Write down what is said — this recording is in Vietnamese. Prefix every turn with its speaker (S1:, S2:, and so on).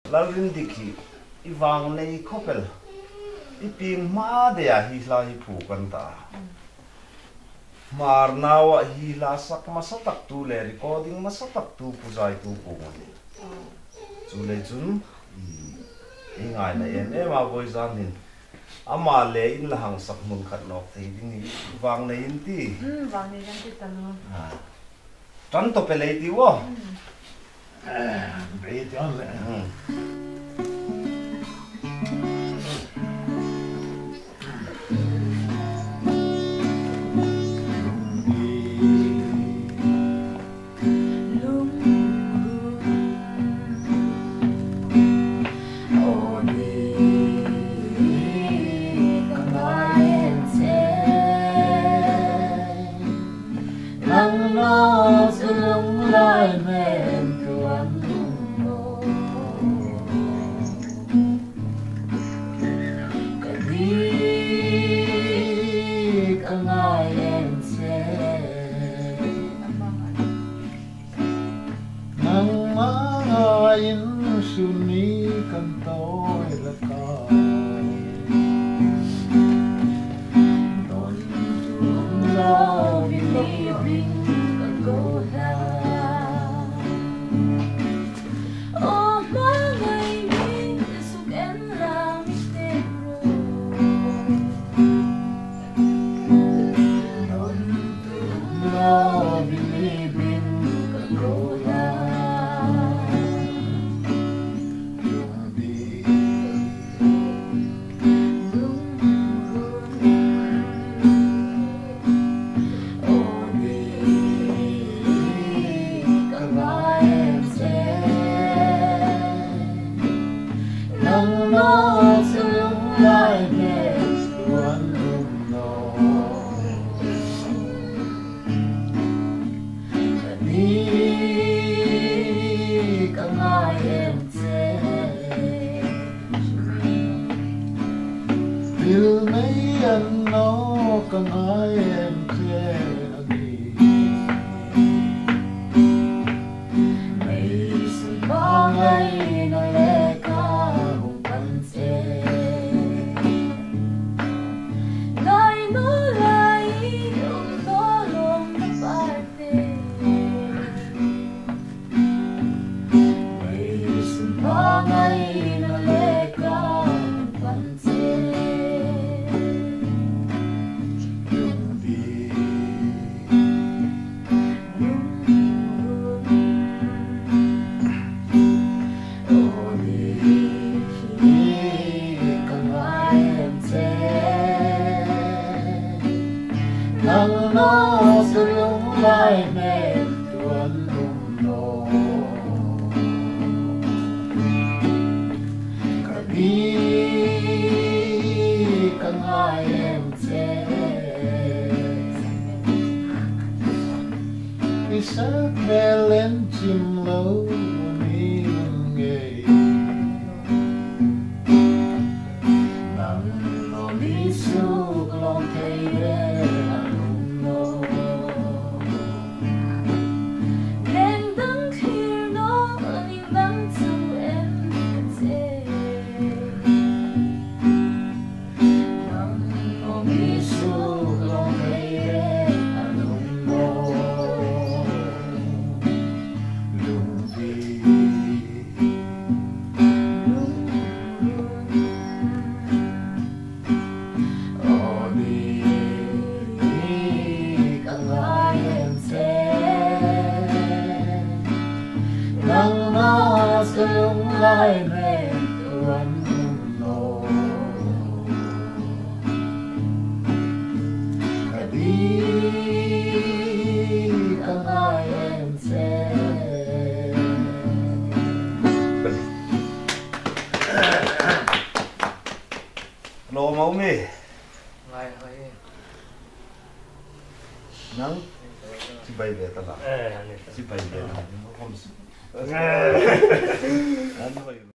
S1: Lalrindik ivang nei khopel iping ma de a hi hlaphuok kan ta mar nawa hi hlasak masatak tu le recording masatak tu Pu Zaituokung chu le chun ingai na em a voice anin ama leiin lahang sak mun khat nok thei ding wang leiin ti
S2: wang leiin ti tano
S1: tan to pe lei ti wo
S3: be ti on le
S1: nang si bay be ta la si bay be na